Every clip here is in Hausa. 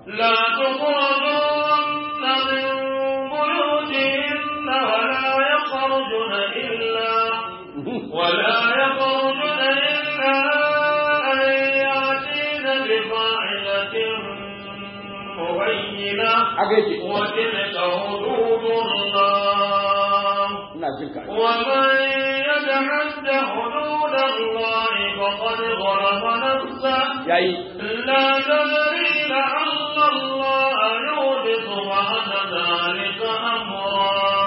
لا تخرجن من بيوتهن ولا يخرجن إلا أن يأتين بفاحشة مبينة وتلك حدود الله ومن يتعد حدود الله فقد ظلم نفسه لا تدري لعل الله يحدث بعد ذلك أمرا.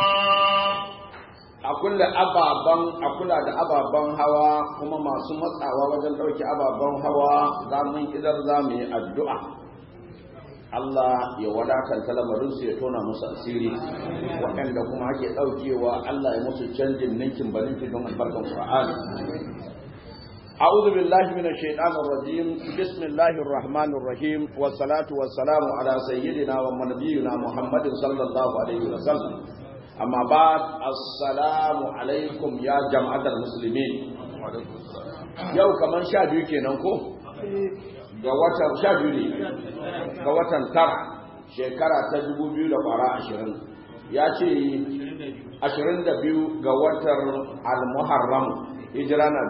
a kula da ababen hawa kuma masu matsawa wajen ɗauki ababen hawa za mu idar za mu yi addu'a Allah ya wadakanta lamarinsu ya tona musu asiri waɗanda kuma ake ɗaukewa Allah ya musu canjin ninkin baninki don albarkan Qur'ani. أعوذ بالله من الشيطان الرجيم بسم الله الرحمن الرحيم والصلاة والسلام على سيدنا ونبينا محمد صلى الله عليه وسلم أما بعد السلام عليكم يا جماعة المسلمين يو كمان شادو كينانكو ga watan 12 ne ga watan tara shekara ta 2020 ya ce 22 ga watan al-muharram hijira na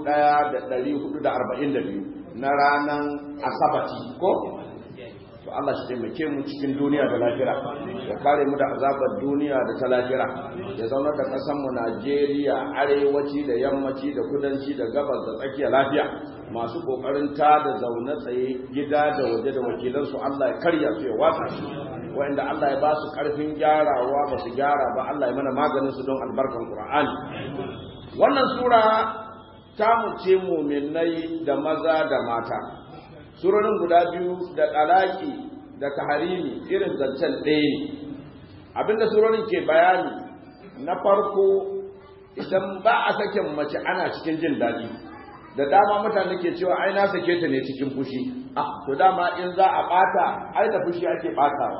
1442 na ranar asabati ko to Allah shi taimake mu cikin duniya da lahira ya kare mu da azabar duniya da ta lahira ya zauna da ƙasar mu Najeriya arewaci da yammaci da kudanci da gabas da tsakiya lafiya masu kokarin ta da zaune tsaye gida da waje da wakilan su Allah ya karya su ya wasa su wanda Allah ya ba su karfin gyarawa ba su gyara ba Allah ya mana maganin su don albarkan Qur'ani. Wannan sura ta muce mu'minai da maza da mata. Surorin guda biyu da talaki da taharimi irin zancen ɗaya ne. Abinda surorin ke bayani na farko idan ba a sakin mace ana cikin jin daɗi. Da dama mutane ke cewa ai na sake ta ne cikin fushi. To dama in za a ɓata ai da fushi ake ɓatawa.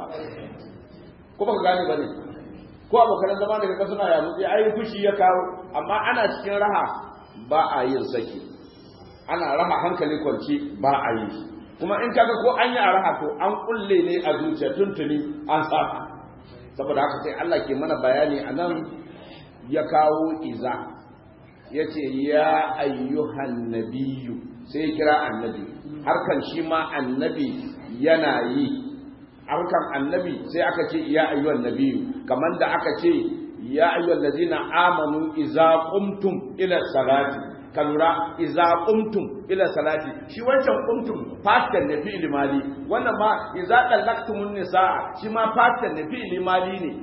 Ko ba ka gane ba ne? Ko abokan zama da kaka suna yamutse ai fushi ya kawo amma ana cikin raha ba a yin saki ana raha hankali kwanci ba a yi kuma in kaga ko an yi a raha to an kulle ne a zuciya tuntuni an saka saboda haka sai Allah ke mana bayani anan ya kawo iza yace ya ayyuhan nabiyyu sai kira annabi harkan shi ma annabi yana yi harkan annabi sai aka ce ya ayyuhan nabiyyu kamar da aka ce ya ayyuhal ladzina amanu idza qumtum ila salati kalura idza qumtum ila salati shi wancan qumtum fatan ne fi'il mali wannan ma idza dallaktumun nisaa shi ma fatan ne fi'il mali ne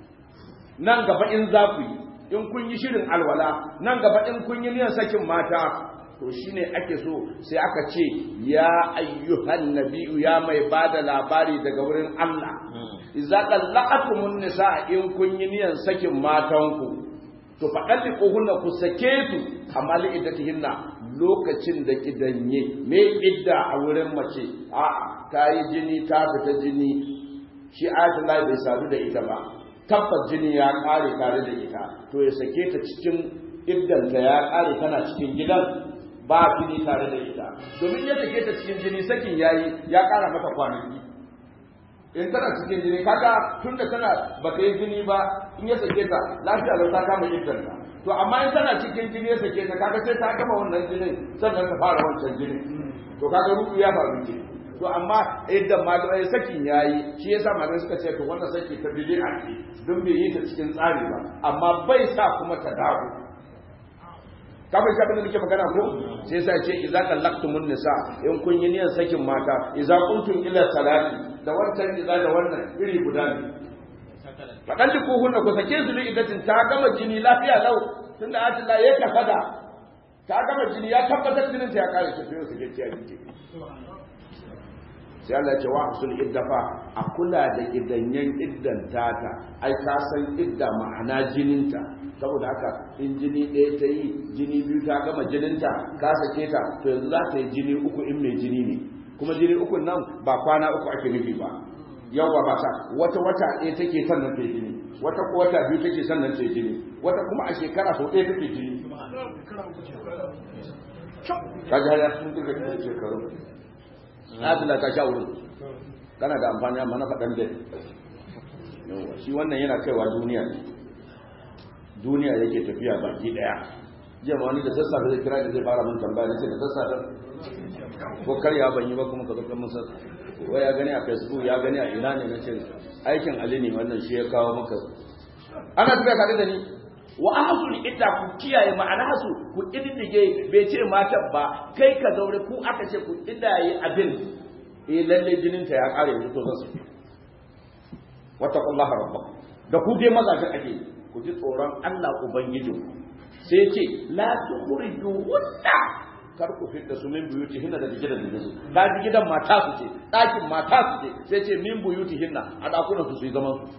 nan gaba in za ku yi in kun yi shirin alwala nan gaba in kun yi niyyar sakin mata to shine ake so sai aka ce ya ayyuhan nabiyyu ya mai bada labari daga wurin Allah idza qallaqatumun nisaa in kun yi niyan sakin matanku to faqalliquhunna ku sake su amma li iddatihinna lokacin da kidanye me idda a wurin mace a ta yi jini ta fita jini shi ayatullahi bai sadu da ita ba tabbas jini ya kare tare da ita to ya sake ta cikin iddanta ya kare tana cikin gidan ba jini tare da ita domin ya sake ta cikin jini sakin yayi ya kara mata kwanaki in tana cikin jini kaga tunda tana ba ta yi jini ba in ya sake ta lafiya lau ta kama iddanta to amma in tana cikin jini ya sake ta kaga sai ta gama wannan jinin sannan ta fara wancan jini to kaga ruku ya faru ke to amma idan ma da sakin yayi shi yasa malamai suka ce to wannan saki ta bid'a ce don bai yi ta cikin tsari ba amma bai sa kuma ta dawo kamar shi abin da nake magana ko sai sai ce idza kallaqtumun nisa in kun yi niyyar sakin mata idza kuntum ila salati da wancan idza da wannan iri guda ne fadan ku hunna ku sake su idatin ta gama jini lafiya lau tunda Allah ya kafada ta gama jini ya tabbatar jinin ta ya kare shi sai su gaci a jiki sai Allah ya ce wa usul iddafa a kula da idanyen iddan tata ai ka san idda ma'ana jininta saboda haka in jini ɗaya ta yi jini biyu ta gama jininta ka sake ta to yanzu za ta yi jini uku in mai jini ne kuma jini uku nan ba kwana uku ake nufi ba yawa ba ta wata ɗaya take sannan ta yi jini wata ko wata biyu take sannan ta yi jini wata kuma a shekara sau ɗaya take jini ka ji hanyar sun duka shekaru na ta sha wurin kana da amfani amma na faɗan da yawa shi wannan yana kaiwa duniya ne duniya yake tafiya baki daya jiya ma wani da sassafe zai kira da zai fara mun tambaya ne sai da sassafe ko karya ban yi ba kuma ka zo kan musa wai ya gani a Facebook ya gani a ina ne nace aikin Ali ne wannan shi ya kawo maka ana tafiya tare da ni wa ahsul idda ku kiyaye ma'ana hasu ku iddige bai ce mata ba kai ka zaure ku aka ce ku iddaye abin lalle jinin ta ya kare to zan su wattaqullaha rabbakum da ku dai mazajin ake ku ji tsoron Allah ubangijin sai ce la tukhriju wanda kar ku fitta su min buyuti hinna da gidan da su da gidan mata su ce dakin mata su ce sai ce min buyuti hinna a dakunan su yi zaman su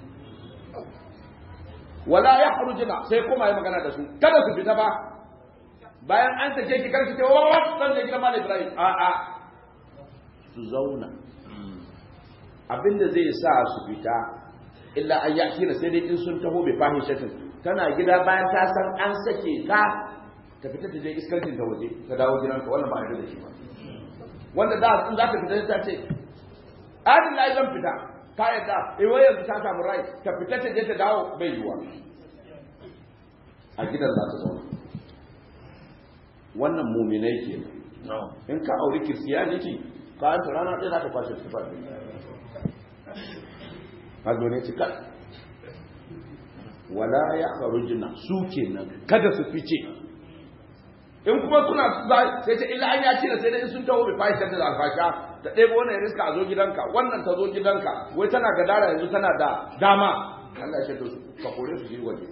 wala yakhrujuna sai kuma yi magana da su kada su fita ba bayan an sake ki karki ce wa san da gidan Malam Ibrahim a su zauna abinda zai sa su fita illa an yaki sai dai in sun taho bai fahishatin tana gida bayan ta san an sake ka ta fita ta je iskantin ta waje ta dawo gidanka wannan ba a da shi ba wanda da in za ta fita ta ce adin lai zan fita ka yadda wai yanzu ta samu rai ta fita ta je ta dawo bai yiwa a gidan za ta zauna wannan muminai ke in ka auri kiristiyaniti ka an rana ɗaya za ta kwashe su faɗi a ne cika wala ya kharujna su kenan kada su fice in kuma suna sai ta illa an ya ce sai dai sun tawo bai fashi da alfasha ta ɗebo wannan riska a zo gidanka wannan ta zo gidanka wai tana gadara yanzu tana da dama Allah ya shaɗo su ka kore su shi waje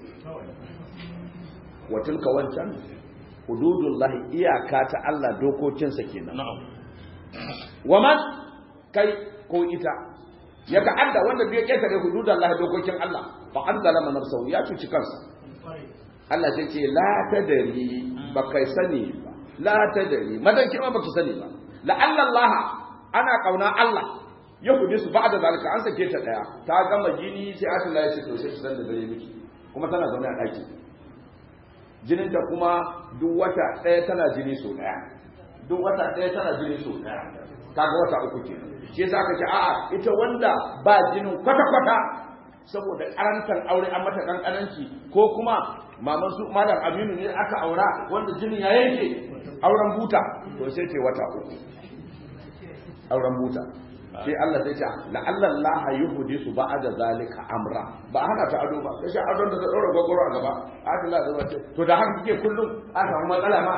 wa tilka wancan hududullahi iyaka ta Allah dokokinsa kenan wa man kai ko ita ya ta'adda wanda bai ketare hududallahi dokokin Allah fa an zalama nafsahu ya cuci kansa Allah sai ce la tadri ba kai sani ba la tadri madan kima baki sani ba la Allah ana kauna Allah ya kudi su ba'da zalika an sake ta daya ta gama jini sai Allah ya ce to sai san da dare miki kuma tana zaune a daki jinin ta kuma duk wata daya tana jini so daya duk wata daya tana jini so daya kaga wata uku kenan shi yasa aka ce a'a ita wanda ba jinin kwata kwata saboda karantar aure an mata kankananci ko kuma maman su malam Aminu ne aka aura wanda jinin ya yanke auren buta to sai ce wata uku auren buta sai Allah sai ce la Allah yuhdisu ba'da zalika amra ba hana ta ado ba sai adon da daura gogoro a gaba Allah zai wace to da haka kike kullum a samu matsala ma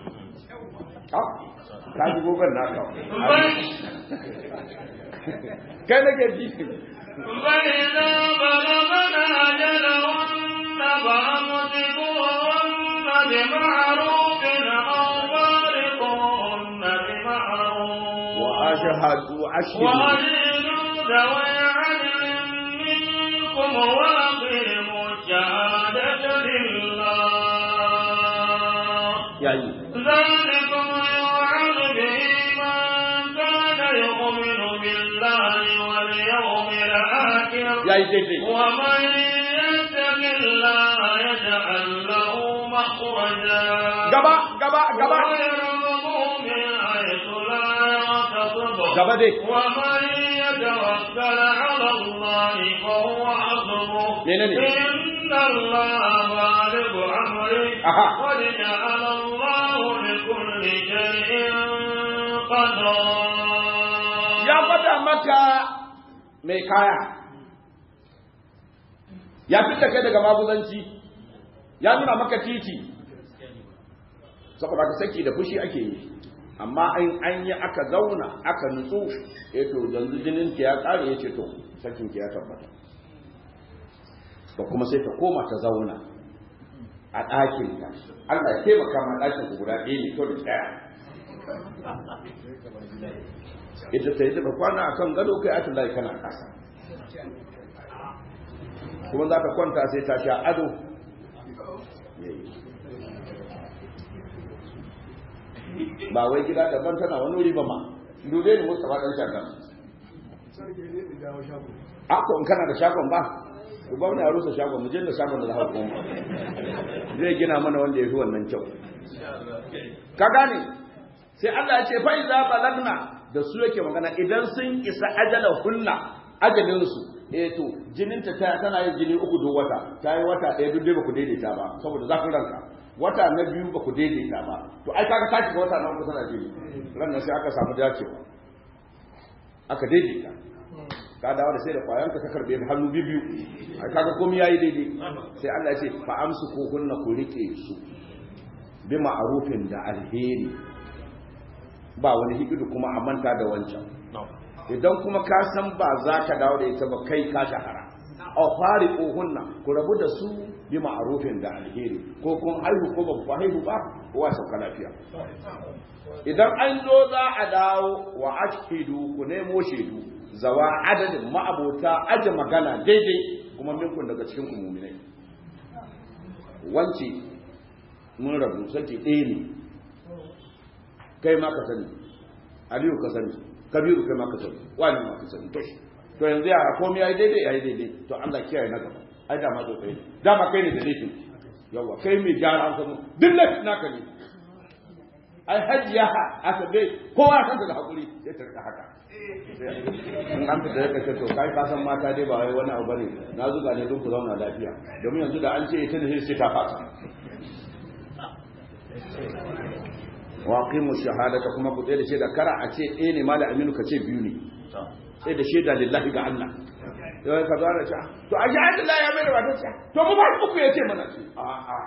ka ji gogon naka kai nake ji فإذا بلغنا أجلهن فأمسكوهن بمعروف أو فارقوهن بمعروف وأشهدوا ذوي عدل منكم وأقيموا الشهادة لله ذلكم يوعظ به من كان يؤمن بالله واليوم الآخر ومن يتق الله يجعل له مخرجا ويرزقه من حيث لا يحتسب ومن يتوكل على الله فهو حسبه إن الله بالغ أمره قد جعل الله لكل شيء قدرا ya faɗa maka mai kaya ya fita kai daga maguzanci ya nuna maka titi saboda ka saki da fushi ake yi amma an yi aka zauna aka nutsu to yanzu jinin ki ya tsare ya ce to sakin ki ya tabbata to kuma sai ta koma ta zauna a ɗakin ta Allah ya taimaka ma ɗakin ku guda ɗaya ne to da tsaya ita ta yi daga kwana a kan gado kai atin lai kana kasa kuma za ka kwanta sai ta sha ado ba wai gida daban tana wani wuri ba ma dube ni mustafa ɗan shagan ako in kana da shagon ba ku gwamna ya rusa shagon mu je da shagon da za a koma zai gina mana wanda ya fi wannan kyau ka gane sai Allah ya ce fa iza balagna da su yake magana idan sun isa ajalahunna ajalinsu to jininta tana yin jini 3 duk wata ta yi wata ɗaya duk dai ba ku daidaita ba saboda zafin ranka wata na 2 ba ku daidaita ba to ai kaga ta shiga wata na 3 tana jini ran nan sai aka samu dacewa aka daidaita ka dawo da sai da kwayanka ka karbe hannu biyu ai kaga komai yayi daidai sai Allah ya ce fa amsuku kunna ku rike su bi ma'rufin da alheri ba wani hikidu kuma a manta da wancan idan kuma ka san ba za ka dawo da ita ba kai ka shahara a fari kohunna ku rabu da su bi ma'rufin da alheri ko kun haihu ko ba ku haihu ba kowa sauka lafiya idan an zo za a dawo wa ashhidu ku nemo shaidu zawa adadin ma'abota aje magana daidai kuma minkun daga cikin mu'minai wance mun rabu sai ɗaya ne kai ma ka sani aliyu ka sani kabiru kai ma ka sani wani ma ka sani to yanzu ya komai yayi daidai to Allah kiyaye na gaba ai da ma zo kai dama kai ne da laifin yawa kai mai gyara an sanu duk laifin naka ne ai hajiya aka bai kowa san da hakuri sai ta rika haka in an fita da kace to kai ka san mata dai ba wai wani abu bane na zuga ne don ku zauna lafiya domin yanzu da an ce ita ne sai ta fasa waqimu shahadata kuma ku tsaye da shaida kara a ce ne mala aminu ka ce 2 ne sai da shaida lillahi ga Allah sai ka zara ta to a ji Allah ya mai da wata to mu ba ku yace mana ce a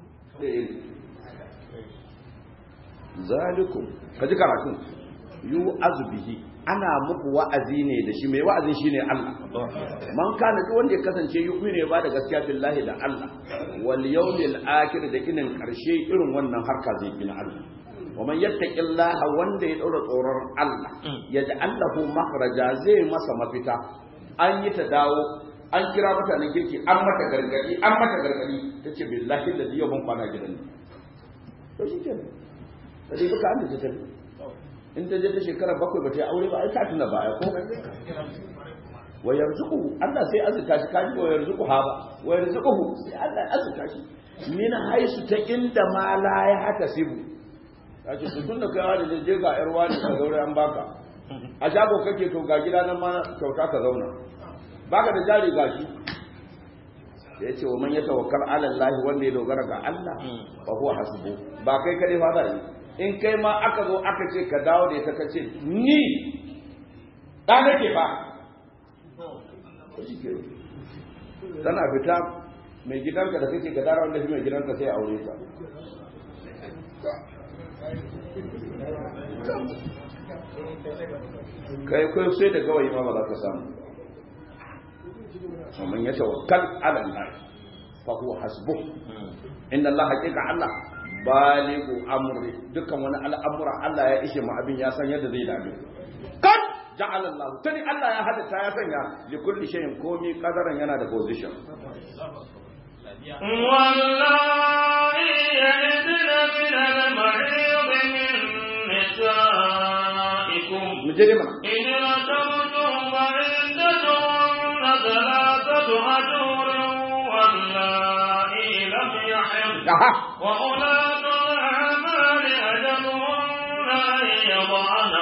zalikum kaji karatu yu azbihi ana muku wa'azi ne da shi mai wa'azin shine Allah man kana duk wanda ya kasance yu'minu ne ba da gaskiya billahi da Allah wal yawmil akhir da kinin karshe irin wannan harka zai gina Allah wa man yattaqillaha wanda ya daura tsoron Allah yaj'al lahu makhraja zai masa mafita an yi ta dawo an kira mutanen kirki an mata gargadi tace billahi alladhi yawm kwana gidan to shi kenan sai baka an da ta in ta je ta shekara 7 ba ta yi aure ba ai ta tuna baya ko wa yarzuqu Allah sai azuka shi kaji wa yarzuqu ha ba wa yarzuqu sai Allah azuka shi min haisu ta inda ma la ya hatasibu kace to tunda kai wani da je ga yar wani ka zaure an baka a shago kake to ga gida nan ma kyauta ka zauna baka da jari gashi da yace wa man yatawakkal ala Allah wanda ya dogara ga Allah fa huwa hasbu ba kai kade fa za yi in kai ma aka zo aka ce ka dawo da ita kace ni da nake ba tana fita mai gidanka da kake gadara wanda shi mai gidanka sai aure ta kai sai da gawayi ma ba za ka samu ومن يتوكل على الله فهو حسبه ان الله حقيقه الله بالغ امره dukkan wani al'amura Allah ya ishe mu abin ya san yadda zai dame kan ja'ala Allah tani Allah ya hadatta ya sanya li kulli shay'in komi qadaran yana da position wallahi ya'idna min al-mahid min nisaikum mujrima in ratabtum wa indatum ثلاثة أشهر واللائي لم يحض وأولاة الأعمال أجلهن أن يضعن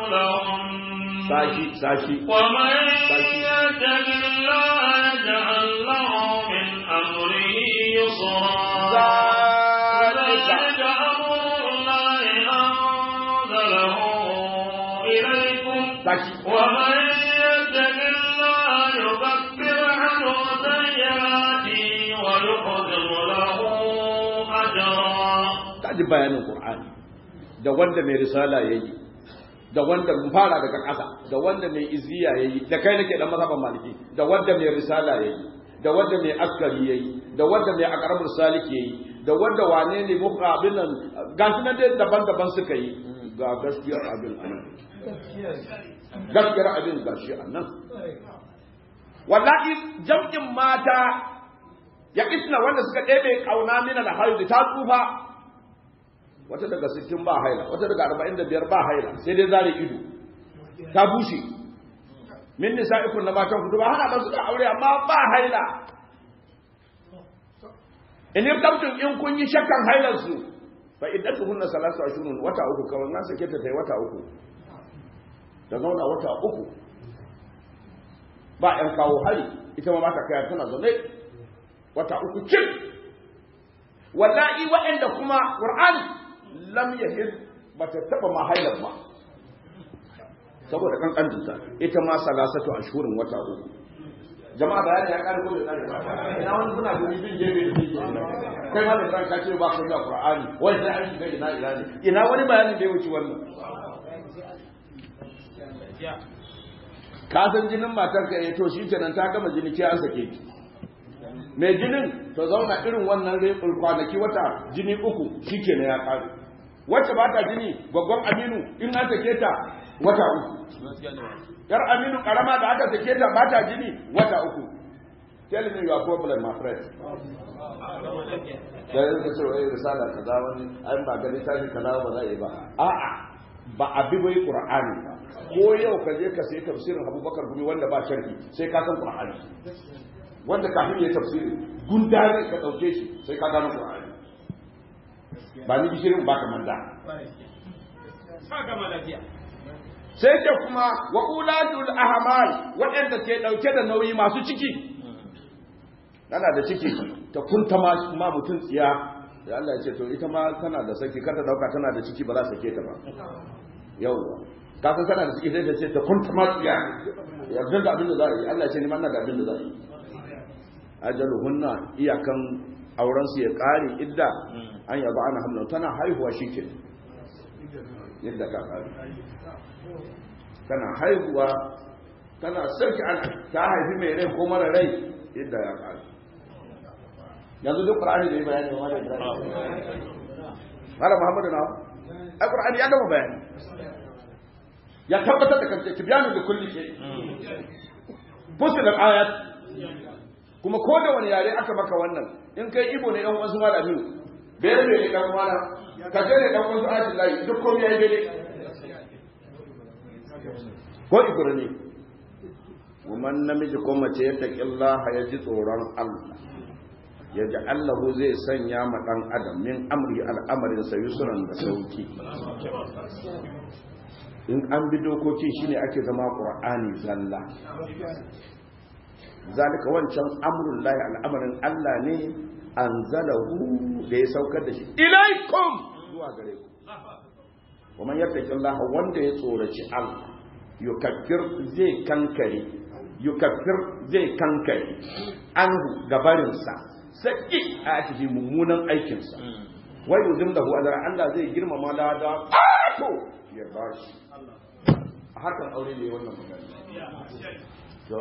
حملهن ومن يتق الله يجعل له من أمره يسرا ذلك أمر الله أنزله إليكم ومن يتق يكفر عنه سيئاته ويعظم له أجرا. kaji bayanin Qur'ani da wanda mai risala yayi da wanda mun fara daga ƙasa da wanda mai izziya yayi da kai nake dan mazhaban maliki da wanda mai risala yayi da wanda mai askari yayi da wanda mai aqrabul salik yayi da wanda wane ne muqabil nan gashi nan dai daban-daban suka yi ga gaskiyar abin anan gaskiyar abin gashi anan wallahi jam'in mata ya isna wanda suka ɗebe kauna min al-hayd ta tsufa wata daga 60 ba haila wata daga 45 ba haila sai dai zare ido ta bushe min nisa'ikum na matan ku ba hana ba su da aure amma ba haila in yabtum in kun yi shakkan hailar su fa iddatuhunna 3 ashhurun wata uku kawai na sake ta tai wata uku da zauna wata 3 ba ƴan kawo hari ita ma ta kai tana zaune wata 3 cin wallahi waɗanda kuma Qur'ani lam yahid ba ta taba mahailar ba saboda kankantinta ita ma salasatu ashhurin wata 3 jama'a bayani ya kare ko da kare ina wani suna gumi bin jebe da bin kai ma da san ka ce ba ka da Qur'ani wai sai an shiga ina ne ina wani bayani da ya wuce wannan ka san jinin matar ka to shi kenan ta gama jini ke an sake ki mai jinin to zauna irin wannan rekul kwanaki wata jini 3 shikenan ya kare wacce ba ta jini gwaggon Aminu in an sake ta wata 3 yar Aminu karama da aka sake ta ba ta jini wata 3 tell me your problem my friend da yanzu ce wai risala kaza wani an ba gani tashi kaza ba za yi ba a'a ba abi bai Qur'ani ba ko yau ka je ka sai tafsirin Abubakar Gumi wanda ba sharhi sai ka san Qur'ani wanda kafin ya tafsiri gundare ka dauke shi sai ka gano Qur'ani ba ni bishirin ba ka manda sai ce kuma wa ulatul ahmal waɗanda ke dauke da nauyi masu ciki tana da ciki ta kunta ma mutun tsiya da Allah ya ce to ita ma tana da saki kar ta dauka tana da ciki ba za sake ta ba yawa ka san tana da ciki sai ta ce ta kunta ma tsiya yanzu da abin da za a yi Allah ya ce ni ma ina da abin da za a yi ajaluhunna iyakan auren su ya kare idda an yaba ana hamlan tana haihuwa shike yadda ka kare tana haihuwa tana sarki ana ta haifi mai rai ko mara rai idda ya kare yanzu duk Qur'ani da yi bayani wa da Malam Muhammadu na Al-Qur'ani ya gama bayani ya tabbatar da kanta tibyanu da kulli shay fusil al-ayat kuma ko da wani yare aka maka wannan in kai Ibo ne dan wasu malami bere ne dan wala ka je ne dan wasu ayatul lahi duk komai yayi bere ko Ibro ne wannan namiji ko mace ya taqillaha ya ji tsoron Allah ya ji Allahu zai sanya ma ɗan adam min amri al'amarin sa yusran da sauki in an bi dokoki shine ake zama Qur'ani zalla zalika wancan amrul lahi al'amarin Allah ne anzalahu da ya saukar da shi ilaikum zuwa gare ku kuma yattaqi Allah wanda ya tsoraci Allah yukaffir zai kankare anhu gabarinsa sai a cikin mummunan aikinsa wai yuzim da huwa Allah zai girmama lada to ya bashi a hakan aure ne wannan magana to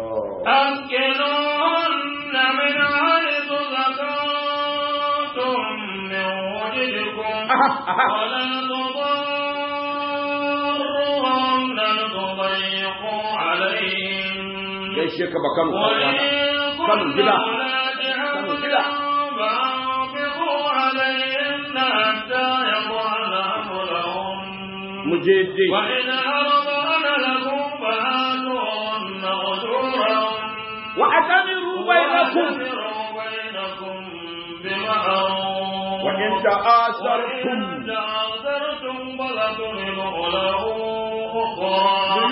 أمكنوهن من حيث سكنتم من وجدكم ولا تضاروهن لتضيقوا عليهم gaishe ka bakan kan gida فأنفقوا عليهن حتى يضعن حملهن مجيدي وإن أرضعن لكم فآتوهن أجورهن وأتمروا بينكم بمعروف وإن تعاثرتم فلتملك له أخرى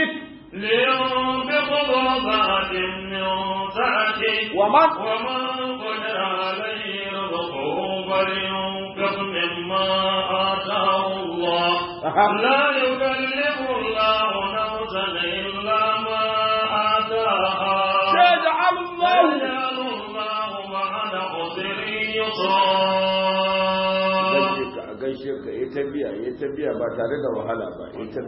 لينفق ذو سعة من سعته ومن قدر عليه رزقه فلينفق مما آتاه الله لا يكلف الله نفسا إلا ما آتاها سيجعل الله بعد عسر يسرا gaishe ka yi tabiya ba tare da wahala ba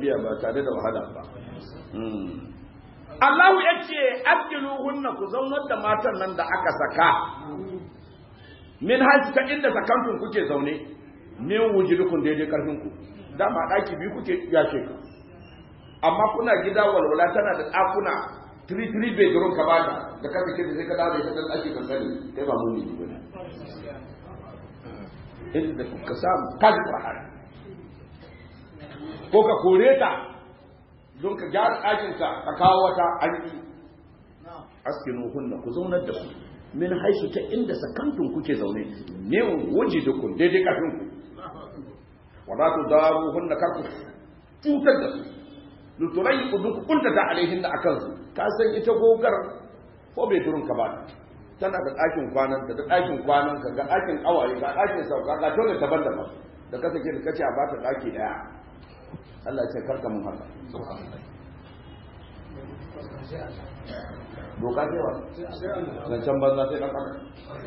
Allahu ya ce abdiluhunna ku zaunar da matan nan da aka saka min haji ta inda sakantun kuke zaune min wujudukum daidai karfin ku dama daki biyu kuke yashe ka amma kuna gida walwala tana da dakuna 3 bedroom ka bada da kake ce sai ka dawo da ita dan ake kankani kai ba mu ne bane inda kuka samu kaji Qur'ani ko ka kore ta don ka gyara ɗakinka ka kawo wata aiki askinu hunna ku zaunar da su min haisu ta inda sakantun kuke zaune ne wuji da kun daidai kafin ku wala tu daru hunna kar ku cutar da su luturai duk kunta ta alaihin da akan su ka san ita gogar ko bai turun ka ba tana da ɗakin kwanan da ɗakin kwanan ka ga ɗakin kawaye ga ɗakin sauka ga dole daban-daban da ka sake da kace a bata ɗaki daya Allah ya ce karka mun haka doka ce wa zancen banza sai ɗan ƙasa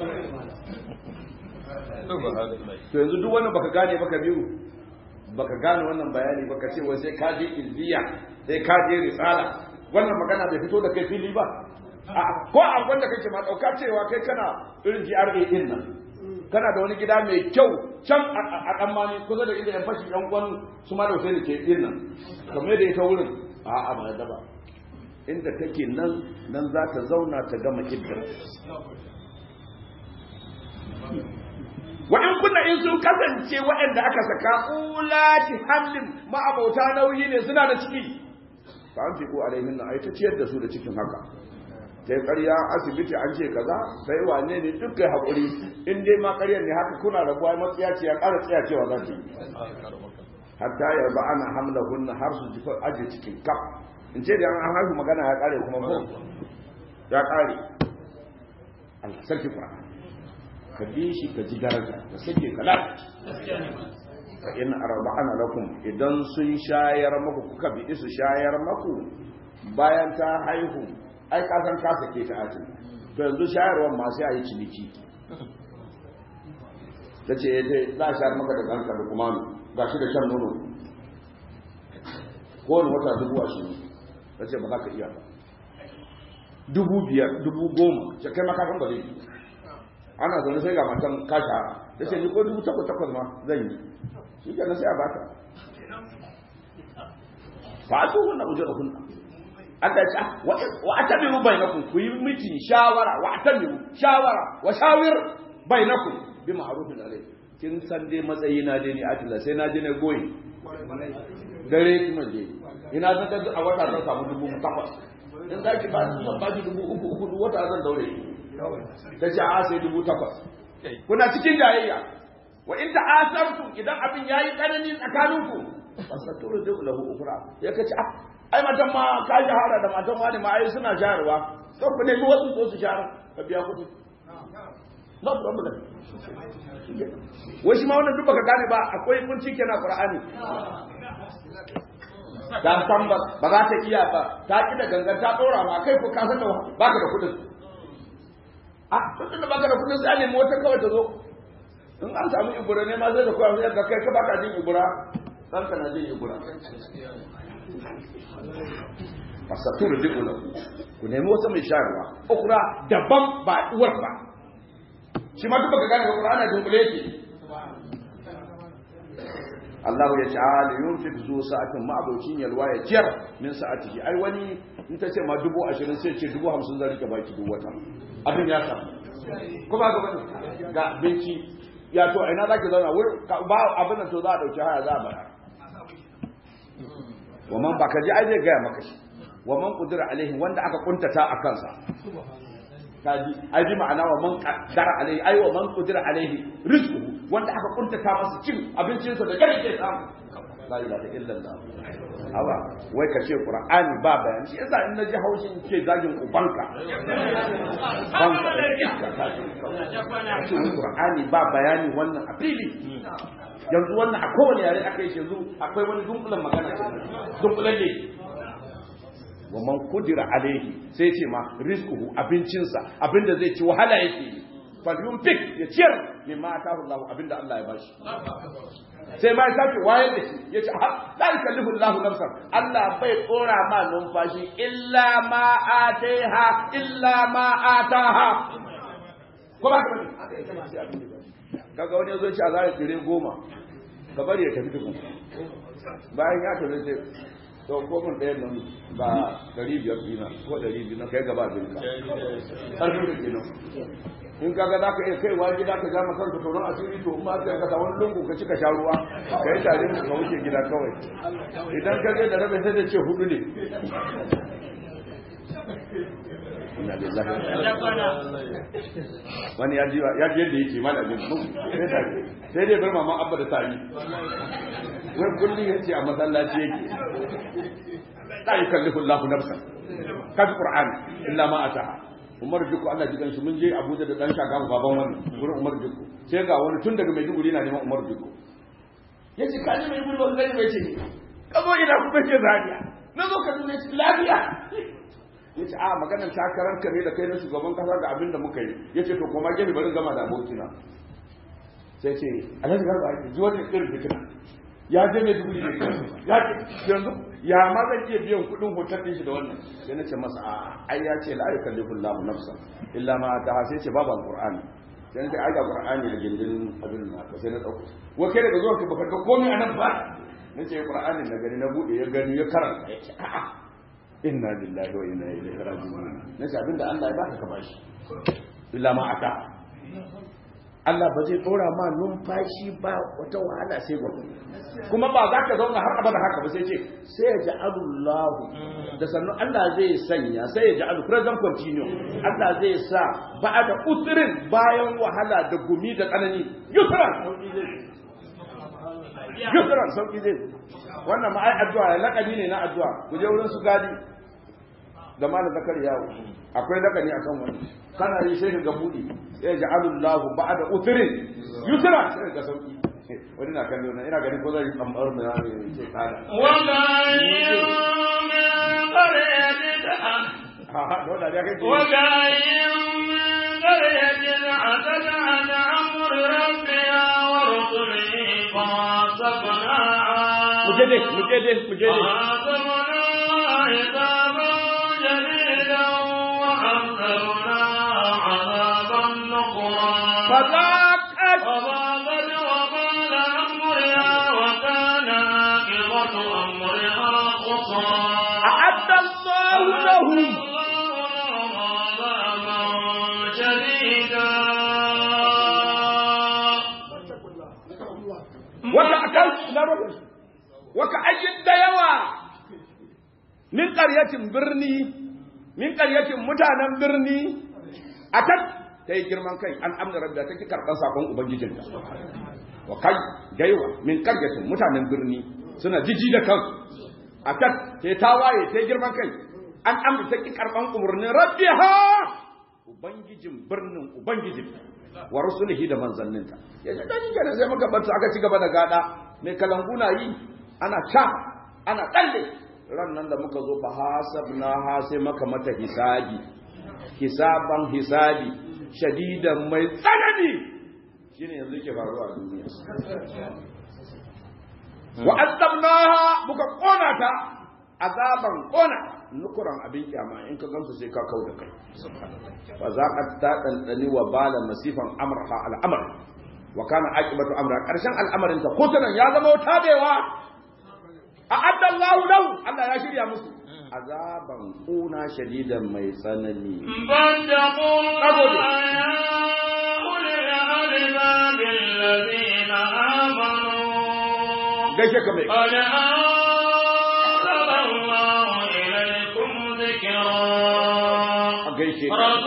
to yanzu duk wani baka gane baka biyu baka gane wannan bayani baka ce wai sai ka je izziya sai ka je risala wannan magana bai fito da kai fili ba ko a wanda kake ma dauka cewa kai kana irin GRA din nan kana da wani gida mai kyau can a dan mani kusa da inda yan fashi yan kwan su ma da wuce ne ke din nan kamar da ita wurin a ba da ba inda take nan za ta zauna ta gama iddar wa'in kunna in sun kasance waɗanda aka saka ulati hamlin ma'abauta nauyi ne suna da ciki fa an fiku alaihin na ai ta ciyar da su da cikin haka sai ƙarya asibiti an ce kaza sai wane ne duk kai haƙuri in dai ma ƙaryar ne haka kuna rabuwa matsiyaciya ƙara tsiyacewa za ta yi hatta ya ba ana hamla hunna har su ji aje cikin kaf in ce da an haihu magana ya ƙare kuma ko ya ƙare Allah sarki Qur'ani ka bi shi ka ji daraja ka sake ka lafiya fa in arba'ana lakum idan sun shayar maku kuka bi su shayar maku bayan ta haihu ai ka san ka sake ta atin to yanzu shayarwar ma sai a yi ciniki tace za a shayar maka da kanka da kuma gashi da shan nono ko wani wata 20,000 tace ba za ka iya ba 5,000 10,000 sai kai maka kan ba zai ana zaune sai ga matan kasha da ce ni ko 8,000 ma zan yi shi ke sai a bata ba su hunna ujura hunna Allah ya ce wa atabiru bainakum ku yi miji shawara wa atabiru shawara wa shawir bainakum bi ma'rufin alayh kin san dai matsayi na dai ni atilla sai na je ne goyi dare kuma je ina zan a wata zan samu 8,000 in zaki ba zan ba ki 3,000 wata zan daure ta ce a sai 8,000 kuna cikin jayayya wa in ta'asartum idan abin yayi tsanani tsakaninku fasaturu da lahu ukra ya kace ai matan ma ka shahara da matan wani ma ai suna shaharwa to ku ne wasu so su shahara ka biya kuɗi no problem wai shi ma wannan duk baka gane ba akwai kunci kenan Qur'ani dan san ba za ta iya ba ta ki da gangan ta dora ma kai ko ka san da baka da kuɗin tun da baka da kudin sai nemi wata kawai ta zo in an samu ibura ne ma zai da kowa zai ka kai ka baka jin ibura dan ka na jin ibura fasatur dikula ku nemi wata mai shayarwa ukra daban ba uwar ba shi ma duk baka gane ba Qur'ani da dunkule yake Allah ya ta'ala yunfik zu sa'atin ma'abucin yalwa ya ciyar min sa'atihi ai wani in ta ce ma 20,000 sai ce 50,000 zai rike baki duk wata abin ya samu kuma ga bane ga binci ya to ina zaki zauna wurin ba abin nan to za a dauki haya za a bara waman baka ji ai zai ga maka shi waman qudira alaihi wanda aka kuntata a kansa kaji ai bi ma'ana waman qadara alaihi ai waman qudira alaihi rizquhu wanda aka kuntata masa cin abincinsa da gare ke samu la ilaha illallah awa wai ka ce Qur'ani ba bayani shi yasa in naji haushin ce zagin ubanka banka ce Qur'ani ba bayani wannan a fili yanzu wannan a kowane yare aka yi yanzu akwai wani dunkulen magana ce dunkulen ne wa man kudira alaihi sai ce ma rizquhu abincinsa abinda zai ci wahala yake falyunfik ya ciyar mimma atahu Allah abinda Allah ya bashi sai ma ya sake wayar da shi ya ce la yukallifu Allah nafsan Allah bai tsora ma numfashi illa ma ataiha illa ma ataha ko ba ka bane kaga wani yazo ci a zai tsire 10 ka bari ya tafi tukun bayan ya tafi sai to ko mun ɗayan nan ba 500 dina ko 200 na kai gaba bin ka ƙarfin dina in kaga za ka iya kaiwa gida ka gama kanka tauron asiri to in ma ka kasa wani lungu ka cika sha ruwa ka yi tare ka wuce gida kawai idan ka je da rabe sai da ce 4 ne wani ya ji yadda yake malamin sai dai bar mama abba da tari wai kullum ya ce a masallaci yake la yukallifu Allahu nafsan kaji Qur'ani illa ma ataha Umar Jikko Allah jikan shi mun je Abuja da dan shagamu baban wannan gurin Umar Jikko sai ga wani tun daga Maiduguri na neman Umar Jikko yace ka ji Maiduguri ba gani bai ce kabo ina ku bace zariya na zo ka dune lafiya yace a maganar takarar ka ne da kai na shugaban kasa ga abin da muka yi yace to kuma gani bari gama da abokina sai ce Alhaji Garba ji wata irin fitina ya je mai dubu ne ya ce yanzu ya ma zan iya biyan kudin hotel din shi da wannan sai na ce masa a ai ya ce la yukallifu Allahu nafsan illa ma ataha sai ce babu alqur'ani sai na ce ai ga qur'ani da gindin abin na ka sai na dauko wa kai daga zuwa ka baka ga komai anan ba na ce qur'ani na gani na bude ya gani ya karanta ya ce a'a inna lillahi wa inna ilaihi raji'un na ce abinda Allah ya baka ka bashi illa ma ataha Allah ba zai ɗora ma numfashi ba wata wahala sai gwamnati kuma ba za ka zauna har abada haka ba sai ce sai ya ji alullahu da sannan Allah zai sanya sai ya ji alu present continue Allah zai sa ba da usirin bayan wahala da gumi da tsanani yusran sauki zai wannan ma ai addu'a lakani ne na addu'a ku je wurin su gadi da malam zakari yawo akwai lakani akan wani kana yi sai ga budi ya ja'alullahu ba'da usrin yusra sai ga sauki wani na kallo na ina ganin ko zai ambar mu ce kana wala min qaryatin dole da kake wala min qaryatin atana an amr rabbiha wa rusulihi fasabna mujede فذاقت وبال أمرها وكان عاقبة أمرها خسرا أعد الله لهم عذابا شديدا وكأي ديوى من قرية برني من قرية متانا برني أتت ta yi girman kai an amna rabda ta ki karɓar sakon ubangijinta wa kai gaiwa min karyatin mutanen birni suna jiji da kan akat sai ta waye ta yi girman kai an amna ta ki karɓar umarnin rabbiha ubangijin birnin ubangijin wa rusulihi da manzanninta ya ce dan kenan sai muka bar su aka ci gaba da gada mai kalanguna yi ana ta ana tsalle ran nan da muka zo fa hasabna ha sai maka mata hisabi shadidan mai tsanani shine yanzu yake faruwa a duniya wa azabnaha muka kona ta azaban kona nukuran abin kyama in ka gamsu sai ka kauda kai fa zaqat ta dandani wa bala masifan amrha al'amr wa kana aqibatu amra karshen al'amarin ta kutunan ya zama tabewa a'adda Allahu lahu Allah ya shirya musu azaban kuna shadidan mai tsanani gaishe ka mai gaishe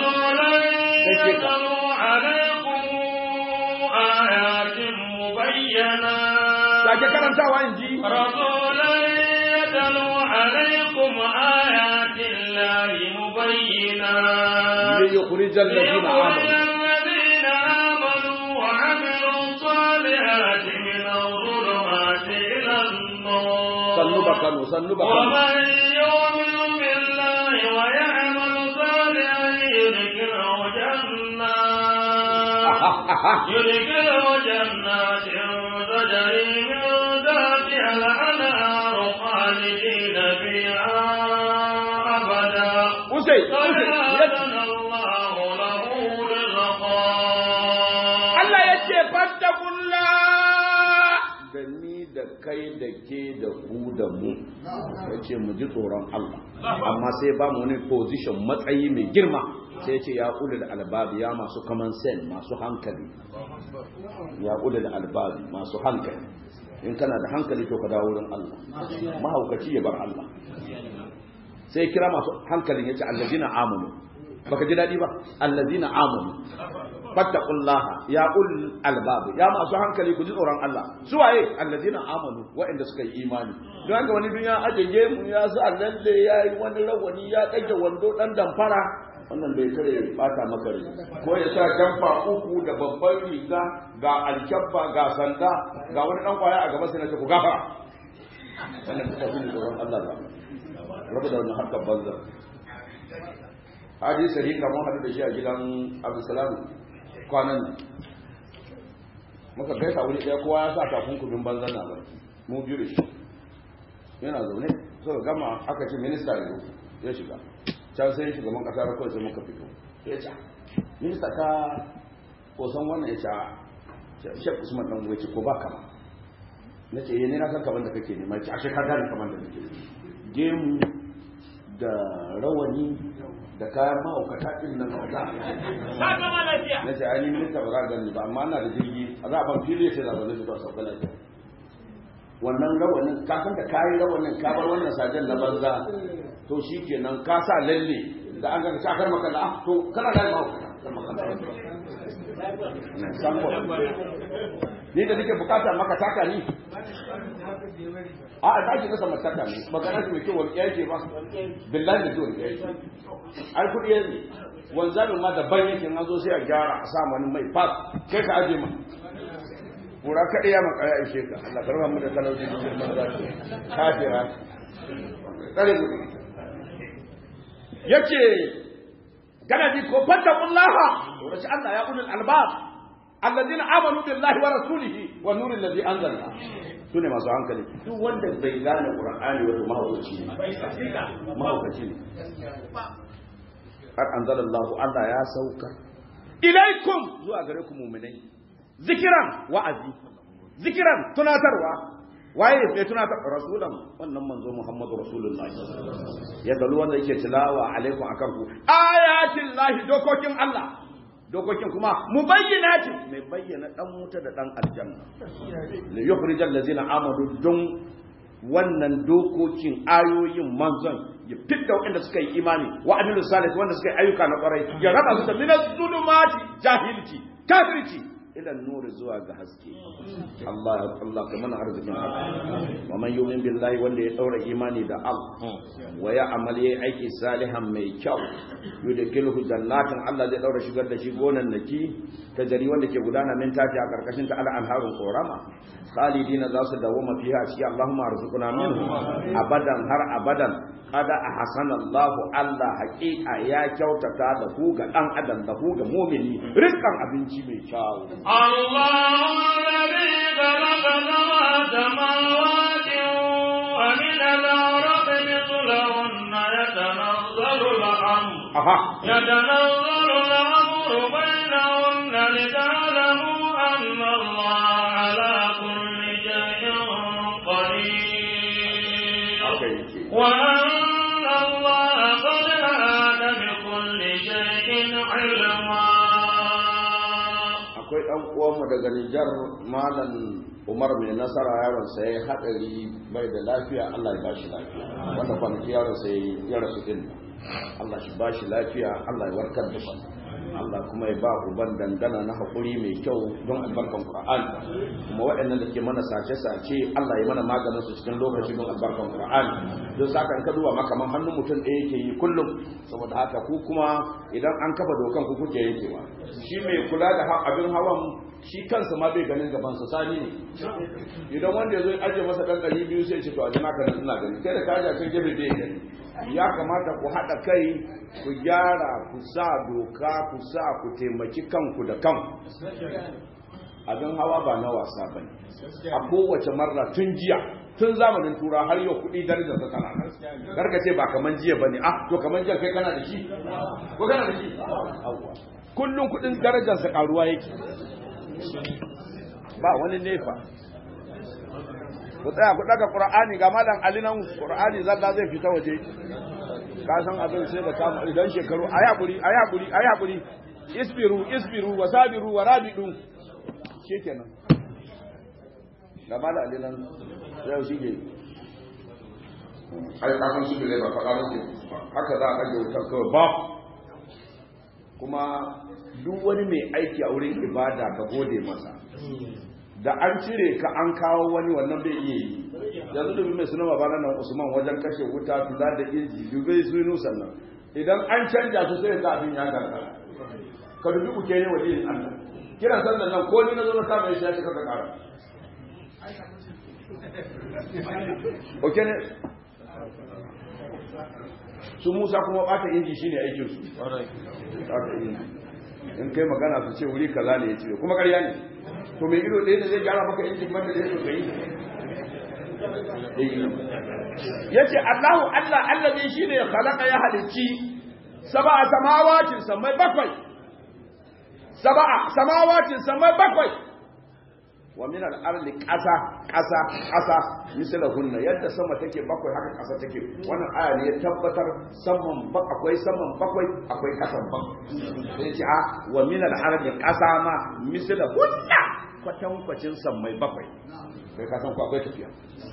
ka sake karantawa in ji عليكم آيات الله مبينات ليخرج الذين آمنوا وعملوا الصالحات من الظلمات إلى النور ومن يؤمن بالله ويعمل صالحا يدخله جنات تجري من تحتها الأنهار خالدين فيها أبدا وكان الله له رزقا Allah ya ce fattakullah da ni da kai da ke da ku da mu ya ce mu ji tsoron Allah amma sai ba mu wani position matsayi mai girma sai ce ya ulul albabi ya masu common sense masu hankali ya ulul albabi masu hankali in kana da hankali to ka dawo wurin Allah mahaukaci ya bar Allah sai kira masu hankalin yace allazina amanu baka ji dadi ba allazina amanu fattaqullaha ya ul albab ya masu hankali ku ji tsoron Allah su waye allazina amanu waɗanda suka yi imani don haka wani duniya ajeje mu ya sa lalle yayi wani rawani ya dage wando dan damfara wannan bai kare bata maka rai ko ya sa jamfa uku da babban riga ga alkabba ga sanda ga wani dan kwaya a gaba sai na ce ku gafara wannan ta fi tsoron Allah ba rabu da wannan harkar banza hadisi sahihi kamar hadu da shi a gidan Abdulsalam kwanan muka gaisa wuri ɗaya kowa ya sa takunkumin banzan na barci mu biyu da shi yana zaune suka gama aka ce minista ya shiga can sai shugaban kasa da kawai sai muka fito ya ce minista ka kosan wannan ya ce shek usman dan wuce ko ba kama na ce ne na san kaman da kake nema ce ashe ka gane kaman da kake gemu da rawani da kayan ma'aukata ɗin nan kaza na ce ainihin minista ba za a gani ba amma ana da jirgi a za a ban fili ya ce za a zane shi ta sauka lafiya wannan rawanin kafin da kayi rawanin ka bar wannan sajen na banza to shi kenan ka sa lalle da an gani shakar makalla to kana gani ma'aukata ni da nake bukata maka taka ni a taki na sama taka ne magana shi mai kyau wani yake ba billahi da wani yake ai kudi yanzu wanzamin ma da ban yake an zo sai a gyara a sa wani mai fat kai ka aje ma kura kaɗai ya maka ya ishe ka Allah karba mu da talauci da girman zaki kafira tsare mu yake kana ji ko fattaqullaha to rashi Allah ya ulul albab alladhina amanu billahi wa rasulihi wa nuril ladhi anzalna sune masu hankali duk wanda bai gane qur'ani wato mahaukaci ne qad anzalallahu Allah ya sauka ilaikum zuwa gare ku mu'minai zikiran wa'azi zikiran tunatarwa waye mai tunatar rasulan wannan manzo Muhammadu rasulullahi ya dalu wanda yake tilawa alaikum akan ku ayatin lahi dokokin Allah dokokin kuma mubayyinatin mai bayyana dan wuta da dan aljanna li yukhrijal ladzina amanu dun wannan dokokin ayoyin manzon ya fitta wanda suka yi imani wa amilus salih wanda suka yi ayyuka na kwarai ya raba su da minaz zulumati jahilci kafirci ila nuri zuwa ga haske Allah ka mana arzikin haka wa man yu'min billahi wanda ya daura imani da Allah wa ya amal yayi aiki salihan mai kyau yudkhiluhu jannatin Allah zai daura shigar da shi gonan naki ta jari wanda ke gudana min tafi a karkashin ta al-anharun qorama khalidina za su dawoma fiha a cikin Allahumma arzuqna minhu abadan har abadan kada ahsana Allah haqiqa ya kyautata da ku ga dan adam da ku ga mu'mini rizqan abinci mai kyau الله الذي خلق سبع سماوات ومن الأرض مثلهن يتنزل الأمر بينهن لتعلموا أن الله على كل شيء قدير وأن الله قد أحاط بكل شيء علما. akwai ɗan uwanmu daga Nijar Malam Umar mai nasara yaron sa yayi hadari bai da lafiya Allah ya bashi lafiya wanda kwanaki yaron sa ya rasu din Allah shi bashi lafiya Allah ya warkar da shi Allah kuma ya ba uban dangana na hakuri mai kyau don albarkan Qur'ani kuma waɗannan da ke mana sace Allah ya mana maganin su cikin lokaci don albarkan Qur'ani don saka in ka duba makaman hannun mutum ɗaya yake yi kullum saboda haka ku kuma idan an kafa dokan ku kuke yankewa shi mai kula da abin hawan shi kansa ma bai ganin gaban sa sani ne idan wanda yazo ya aje masa dan 200 sai ya ce to a jina kana ina gani kai da ka aje kai gebe bai gani ya kamata ku hada kai ku gyara ku sa doka ku sa ku taimaki kanku da kanku abin hawa ba na wasa bane a kowace marra tun jiya tun zamanin tura har yau kudi darajar ta tana karka ce ba kaman jiya bane to kaman jiya kai kana da shi ko kana da shi kullun kudin darajar sa karuwa yake ba wani nefa ku tsaya ku daga Qur'ani ga malam Ali nan Qur'ani zalla zai fita waje ka san abin sai da kama idan shekaru ayakuri isbiru wasabiru warabidu shikenan ga malam Ali nan yau shige ai ka san shi ne ba fada ne haka za a ga wutar kawai ba kuma duk wani mai aiki a wurin ibada ka gode masa. Da an cire ka an kawo wani wannan bai iya yi. Yanzu dubi mai suna babana nan Usman wajen kashe wuta kula da inji dubai su yi sannan idan an canja su sai ga abin ya gargara. Ka dubi uke ne wajen Allah kiran sannan nan ko ni na zo na kama shi ya cika ka kara oke ne su Musa kuma bata inji shine aikin su bata inji in kai magana su ce wuri kaza ne ya cire kuma ƙarya ne to mai ido ɗaya da zai gyara maka inji kuma da zai kai yace Allahu Allah allazi shine ya khalaqa ya halicci sab'a samawatin samai bakwai wa min al-ardi qasa mislahunna yadda sama take bakwai haka ƙasa take wannan aya ne ya tabbatar saman akwai saman bakwai akwai ƙasan bakwai sai ce wa min al-ardi qasa ma mislahunna kwatan sammai bakwai kai ka san ko akwai tafiya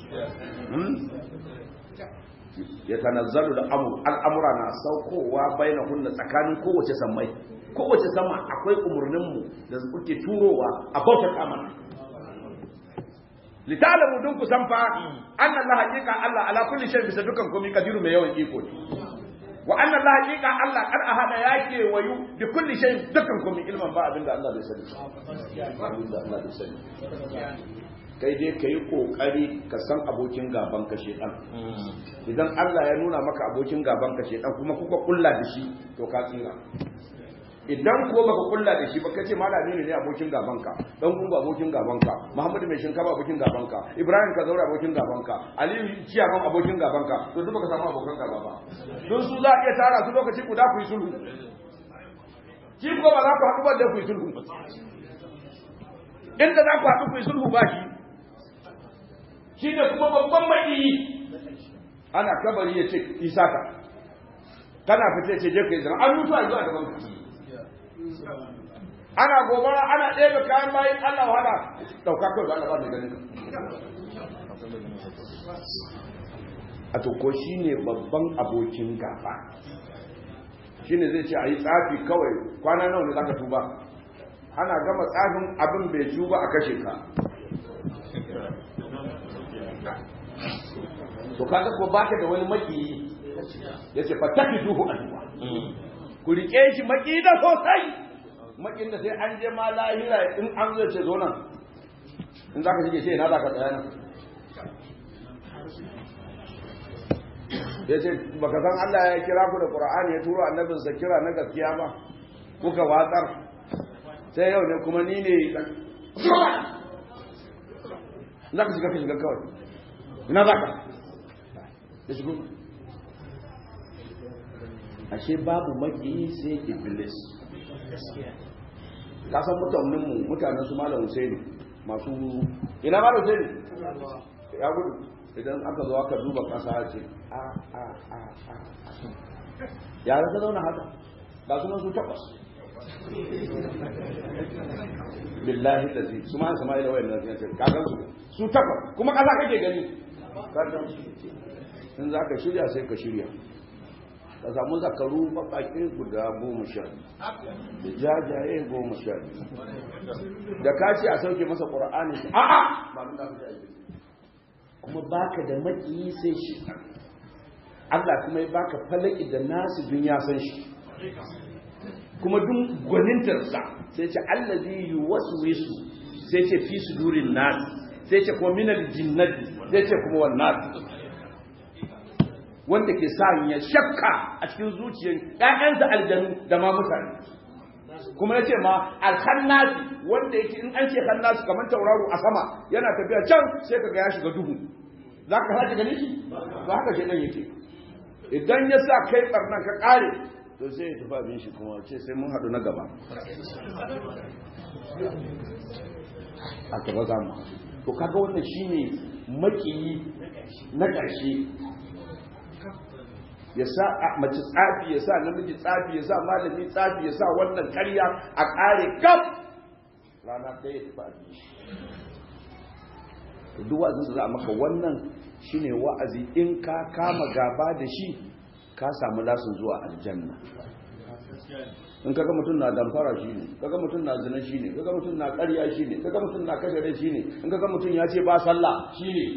ya tanazzalu da al'amura na saukowa bainahunna tsakanin kowace sama akwai umurninmu da suke turowa a bautar amana litalamu dun ku san fa anna Allah haqiqa Allah ala kulli shay bisa dukan komai kadiru mai yawan iko ne wa anna Allah haqiqa Allah kad ahada yake wayu bi kulli shay dukan komai ilman ba abinda Allah bai sani abinda Allah bai sani kai dai kai kokari ka san abokin gaban ka shedan idan Allah ya nuna maka abokin gaban ka shedan kuma kuka kulla da shi to ka tsira idan ko baka kulla da shi ba kace malami ne abokin gabanka dan gungu abokin gabanka Muhammadu mai shinkafa abokin gabanka Ibrahim ka zaura abokin gabanka Aliyu ciyaman abokin gabanka to duk baka samu abokan gaba ba don su za a iya tara su lokaci guda ku yi sulhu ki ko ba za ku haɗu ba da ku yi sulhu inda za ku haɗu ku yi sulhu ba shi ne kuma babban maki ana kabari ya ce isaka kana fita ce je ka yi zama an mutu a zuwa gaban ku ana gobara ana ɗebe kayan bayan Allah wahala ɗauka kawai da Allah ba mai ganin a to ko shi ne babban abokin gaba shi ne zai ce a yi tsafi kawai kwana nawa ne za ka tuba ana gama tsafin abin bai tuba a kashe ka to kaga ko baka da wani makiyi yace fatakiduhu aduwa ku rike shi maki da sosai makin da sai an je ma lahira in an zo ce zo nan in zaka shige sai ina zaka tsaya nan yace baka san Allah ya kira ku da Qur'ani ya turo annabinsa kira na gaskiya ba kuka watsar sai yau ne kuma ni ne zaka shiga kawai ina zaka ya shigo ashe babu maki sai iblis ka san mutanen su malam Husaini masu ina malam Husaini ya gudu idan aka zo aka duba kasa ce ya rasa zauna haka ba su nan su takwas billahi da zai su ma Isma'ila wayan nan ce kagan su takwas kuma kasa kake gani in za ka shirya sai ka shirya ka samu zakaru baƙaƙe guda 10 da jajaye 10 da ka ce a sauke masa ƙura'ani a'a ba mun da kuma baka da maki sai shi Allah kuma ya baka falaki da nasu dun ya san shi kuma dun gwanintarsa sai ce allazi yuwaswisu sai ce fi sudurin nas sai ce kuma minal jinnati sai ce kuma wan nas wanda ke sa ya shakka a cikin zuciyar ƴaƴansa aljanu da ma mutane kuma yace ma al-khannasi wanda yake in an ce khannasi kamar tauraro a sama yana tafiya can sai kaga ya shiga duhu zaka haje gani shi ba haka shi dan yake idan ya sa kai barnan ka kare to sai ya tafi abin shi kuma ce sai mun hadu na gaba a gaba za mu to kaga wannan shine makiyi na ƙarshe ya sa mace tsafi ya sa namiji tsafi ya sa malami tsafi ya sa wannan ƙarya a ƙare kaf rana ɗaya ya tafi abin shi duk wa'azin su za a maka wannan shine wa'azi in ka kama gaba da shi ka samu lasin zuwa aljanna in kaga mutum na damfara shi ne, kaga mutum na zina shi ne, kaga mutum na ƙarya shi ne, kaga mutum na kashe shi ne, in kaga mutum ya ce ba sallah shi ne.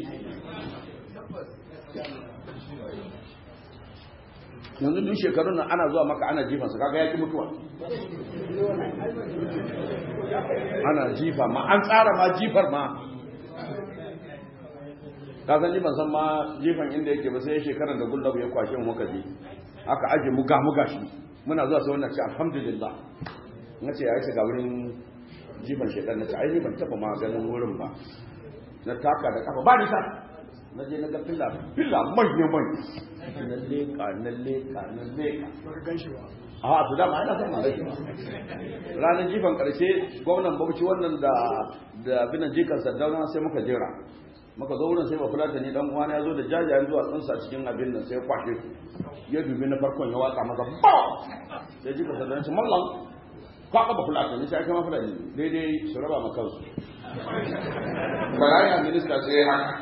yanzu duk shekarun nan ana zuwa maka ana jifansa kaga ya ki mutuwa, ana jifa ma an tsara ma jifar ma ka san ban san ma jifan inda yake ba sai shekaran da gullabu ya kwashe mu muka je aka aje muga shi muna zuwa sai wannan ce alhamdulillah nace ya shiga wurin jifan shedan nace ai ban taba ma ganin wurin ba na taka da kafa ba ni sa na je na ga filla manya na leka gan shi ba a to dama ana son malaki ranar jifan karshe gwamnan Bauchi wannan da binan jikan Sardauna sai muka jira muka zo wurin sai ba fulata ne dan uwana ya zo da jajayen zuwa tsunsa cikin abin nan sai ya kwashe ya dubi na farkon ya watsa masa ba sai jikan Sardauna ce mallan ka ba fulata ne sai kuma fulani daidai su raba maka kansu baraya minista sai haka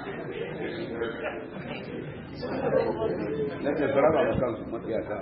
na ce su raba maka kansu matsiyata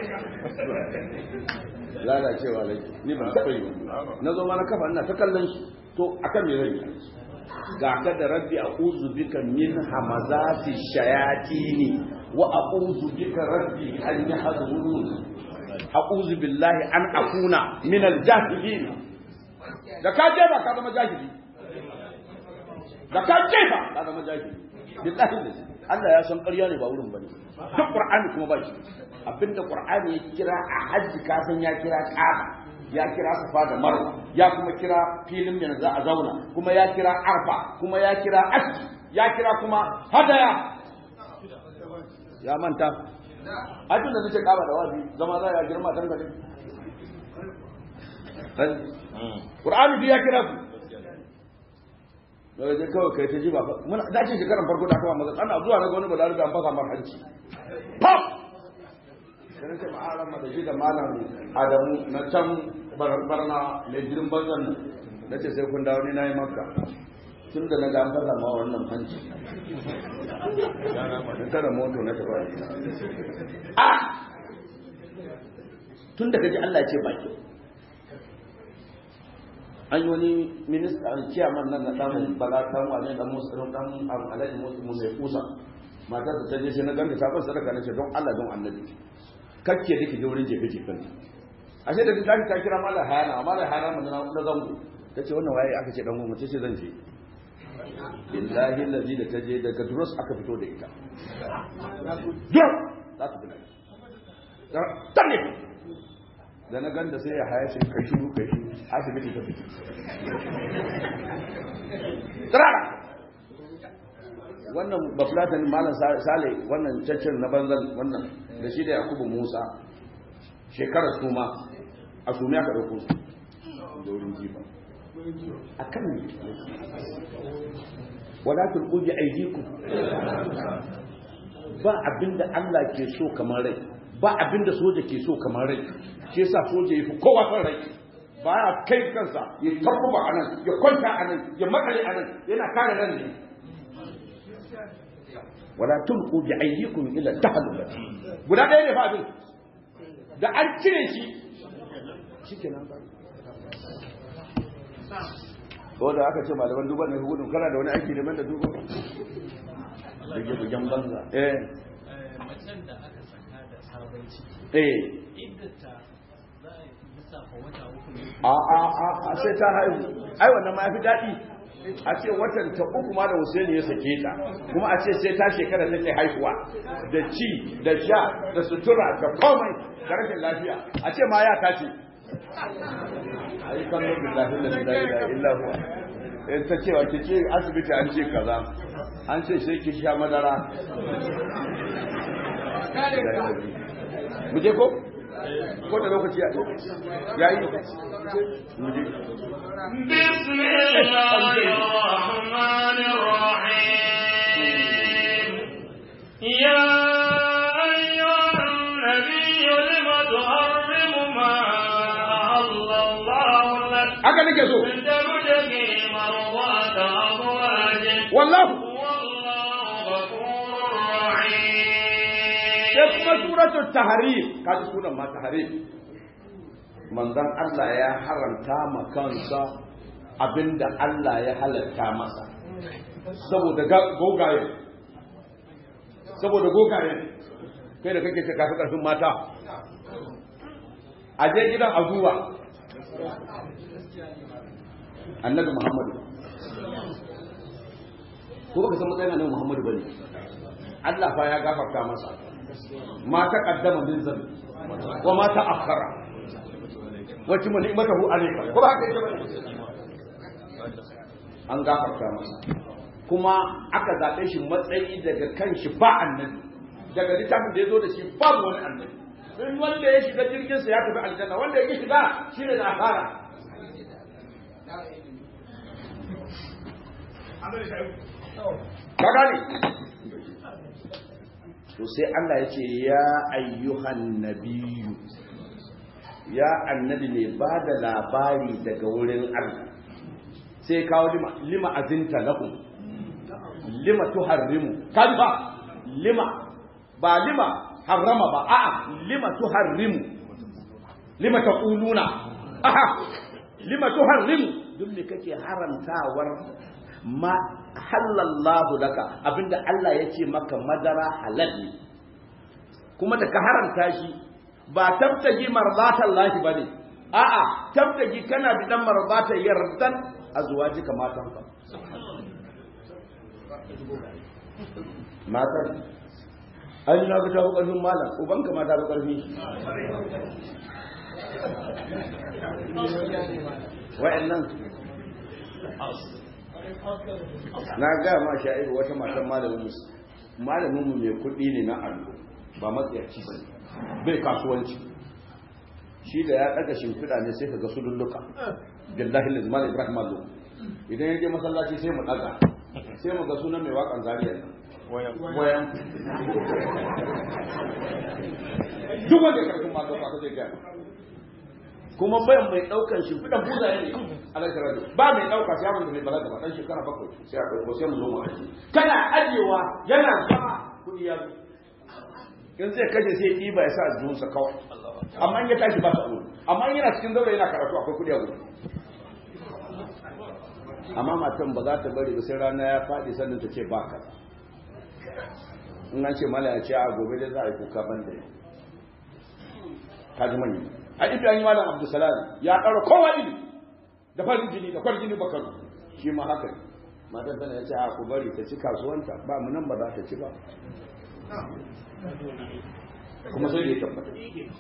lalacewa lai ni ban taɓa yi na zo mana kafa ina ta kallon shi to akan me zai ga ka da rabbi a'udhu bika min hamazati shayatini wa a'udhu bika rabbi an yahdurun a'udhu billahi an akuna min al-jahilin da ka je ba ka zama jahili da ka je ba ka zama jahili billahi Allah ya san ƙarya ne ba wurin bane duk Qur'ani kuma ba shi abinda Qur'ani ya kira a hajji ka san ya kira Kaaba ya kira Safa da Marwa ya kuma kira filin da za a zauna kuma ya kira Arfa kuma ya kira Aski ya kira kuma Hadaya ya manta ajin da nace Kaaba da wazi zama za ya girma dangane Qur'ani ya kira ku da kawai kai ta ji ba mun dace shekaran farko da aka ba maza ana zuwa na wani balaraga an fasa mar hanci pop sai ce ma'aran mata shi da malam Adamu na can barna mai jirin banzan nan nace sai kun dawo ni nayi makka tun da na ga an fasa ma wannan hanci dan kada moto na tafi tun da kaji Allah ya ce baki an yi wani minista ciyaman nan na dan bala dan wani dan musulun dan alhaji musulun mai kusa matar ta je sai na ganta ta ban sadaka nace don Allah don annabi kakke dake je wurin jefe jefen ashe da kika ta kira mallan hayana mun na zango tace wannan waye aka ce dan goma tace zan je billahi allazi da taje daga duros aka fito da ita dur za ta bi tane da na ganda sai ya haya shi kai asibiti ta fito tsara wannan bafulatan malam sale wannan caccin na banzan wannan da shi da Yakubu Musa shekarar su ma a su aka dauko su da wurin jifa akan ne wala tulqu bi aydikum ba abinda Allah ke so kamar rai ba abinda soja ke so kamar rai shi yasa soja yafi kowa san rai ba ya kai kansa ya tabbuba anan ya kwanta anan ya makale anan yana kare ran ne wala tulqu bi aydikum ila tahlukati guda ɗaya ne fa abin da an cire shi shikenan ba ko da aka ce malaman duba ne gudun kana da wani aiki da duba bugen banza macen da aka saka da sabon ciki iddata za a lissafa wata uku ne a sai ta haihu ai wannan ma yafi daɗi a ce watan ta uku ma da Hussein ya sake ta kuma a ce sai ta shekara take haihuwa da ci da sha da sutura da komai da rashin lafiya a ce ma ya tace ai kallon billahi la ilaha illa huwa ta cewa ki ce asibiti an ce kaza an ce sai ki sha madara mu je ko da lokaci ya yi mu je bismillahir rahmanir rahim ya ayyuhan nabiyyu lima tuharrimu ma ahallallahu lak haka nake so wallahu sai kuma suratul tahrim kaji sunan ma tahrim manzon Allah ya haramta ma kansa abinda Allah ya halatta masa saboda gogaye kai da kake kafi karfin mata a je gidan azuwa annabi Muhammadu ko baka san matsayin annabi Muhammadu bane Allah fa ya gafarta masa ma ta kaddama min zambi wa ma ta akhara wacce mu ni'matahu alayka ko ba haka yake bane an gafarta masa kuma aka zabe shi matsayi daga kanshi ba annabi daga littafin da yazo da shi babu wani annabi in wanda ya shiga jirgin sa ya tafi aljanna wanda ya shiga shine da akhara ka gani to sai Allah ya ce ya ayyuhan nabiyyu ya annabi ne ba da labari daga wurin Allah sai kawo lima azinta lakum lima tuharrimu kalba lima ba lima harrama ba a'a lima tuharrimu lima taquluna aha lima tuharrimu duk me kake haramtawar ma halallahu laka abinda Allah ya ce maka madara halal ne kuma da ka haramta shi ba tabtaji marbatan lahi bane a'a tabtaji kana bi dan marbata yardan azwajika matanka matan an na ga tabu karfin malam ubanka ma ta bi karfi wa'annan na ga ma sha'iru wata matan malamin mu mai kuɗi ne na allo ba matsayaci ba bai kasuwanci shi da ya ɗaga shimfiɗa ne sai ka ga su dulluka billahi lazmal ibrahim allo idan ya je masallaci sai mu ɗaga sai mu ga sunan mai waƙan zariya nan wayan duk wanda karfin ma ka zai gaya kuma bayan mai daukan shi fidan buza ne alaikar radio ba mai dauka sai abin da mai balaga ba dan shekara 7 sai a dauko sai mu zo mu aje kana ajewa yana zama kudi ya zo in zai kaje sai diba ya sa junsa kawai amma in ya tashi ba tsaro amma in yana cikin zaure yana karatu akwai kudi a gurin amma matan ba za ta bari ba sai rana ya fadi sannan ta ce ba ka in an ce mala ya ce a gobe dai za a yi kuka banda ka ji mani a ibrahim malam abdulsalam ya ƙara kowa ilimi da farin jini da farin jini bakaru shi ma haka ne matan tana ya ce a ku bari ta ci kasuwanta ba mu nan ba za ta ci ba kuma sai da ya tabbata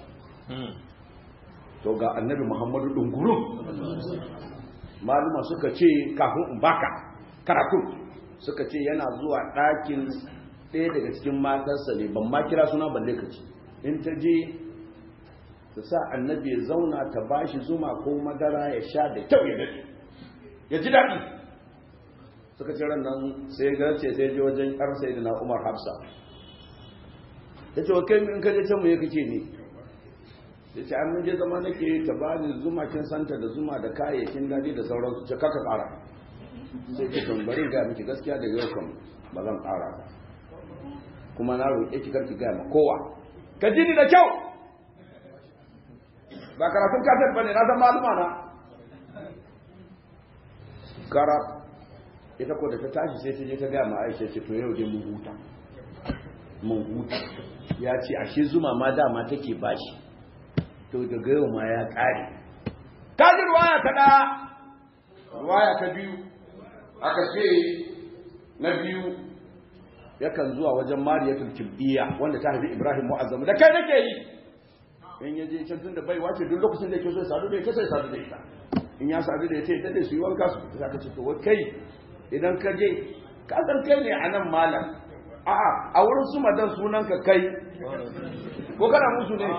to ga annabi muhammadu dungurum maluma suka ce kafin in baka karatu suka ce yana zuwa ɗakin ɗaya daga cikin matarsa ne ban ma kira suna balle ka ci in ta je ta sa annabi ya zauna ta bashi zuma ko madara ya sha da kyau ya daɗe ya ji daɗi suka ce ran nan sai ga ce sai je wajen ƴar sayyidina Umar Hafsa ta ce wa kai in ka je can mu ya kake ne ya ce an je zama nake ta bani zuma kin santa da zuma da kayayyakin daɗi da sauransu ce kaka ƙara sai ce bari ga miki gaskiya da yau kan ba zan ƙara ba kuma na roƙe ki karki ga ma kowa ka ji ni da kyau ba karatun kafin bane na san maluma na kara ita ko da ta tashi sai ta je ta ga ma Aisha ce to yau dai mun huta ya ce ashe zuma ma dama take bashi to daga yau ma ya kare kaji ruwaya ta da ruwaya ta biyu aka ce na biyu yakan zuwa wajen Mariyatul Kibbiya wanda ta haifi Ibrahim Mu'azzam da kai nake yi in ya je can tunda bai wace duk lokacin da yake so ya sadu da ita sai sadu da ita in ya sadu da ita ita da su yi wanka su za ka ce to kai idan ka je ka san kai ne anan malam a'a a wurin su madan sunan ka kai ko kana musu ne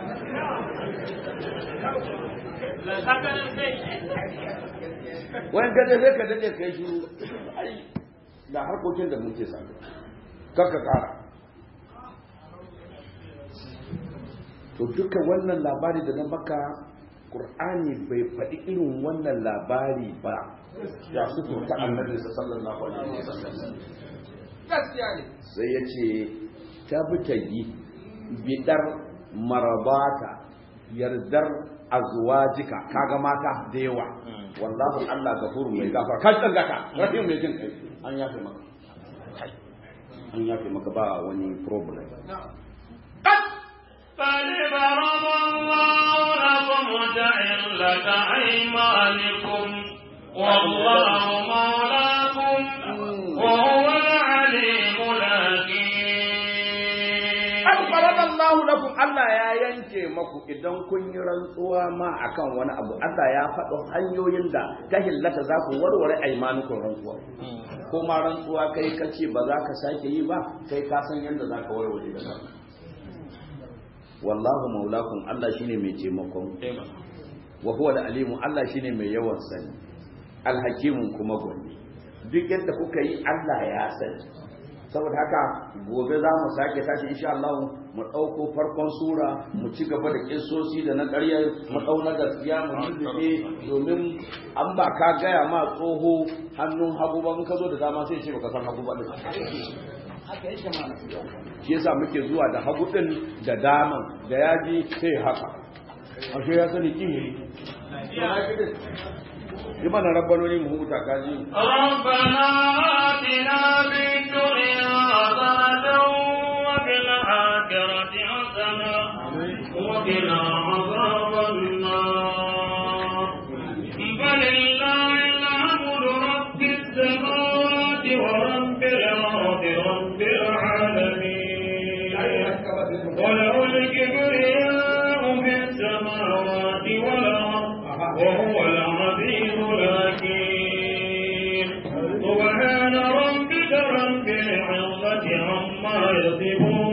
wani gaje sai ka dade kai shiru ai da harkokin da muke sa kakka kara to duka wannan labari da na baka Qur'ani bai faɗi irin wannan labari ba ya su ta annabi sallallahu alaihi wasallam gaskiya ne sai yace tabtagi bidar marabata yardar azwajika kaga mata da yawa wallahu Allah gafuru mai gafara kan tsangaka rahim mai jin kai an yafe maka ba wani problem فلبرم الله لكم تعلة أيمانكم والله مولاكم وهو العليم الحكيم. أخبرنا الله لكم Allah ya yanke maku idan kun yi rantsuwa ma akan wani abu Allah ya faɗo hanyoyin da ta hillata za ku warware aimanukun rantsuwa ko ma rantsuwa kai kace ba za ka sake yi ba kai ka san yadda za ka warware da kanka wallahu maulakum Allah shine mai taimakon wa huwa al-alimu Allah shine mai yawan sani al-hakimun kuma gwani duk yadda kuka yi Allah ya sani saboda haka gobe za mu sake tashi insha Allah mu dauko farkon sura mu ci gaba da kissosi da na ƙarya mu dauna gaskiya mu dindige domin an ba ka gaya ma tsoho hannun hagu ba mun ka zo da dama sai ce baka san hagu ba din haka yake mana shi yasa muke zuwa da hagu din da daman da yaji sai haka ashe ya sani kin yi mana rabbanoni mu huta kaji rabbana atina fid dunya hasanatan wa fil akhirati hasanatan wa qina adhaban nar falillahi alhamdu rabbis samawati wa rabbil ardi rabbil alamin wa lahul kibriya'u fis samawati wal ardi wa huwa al-'aziz الحكيم سبحان ربك رب العزة عما يصفون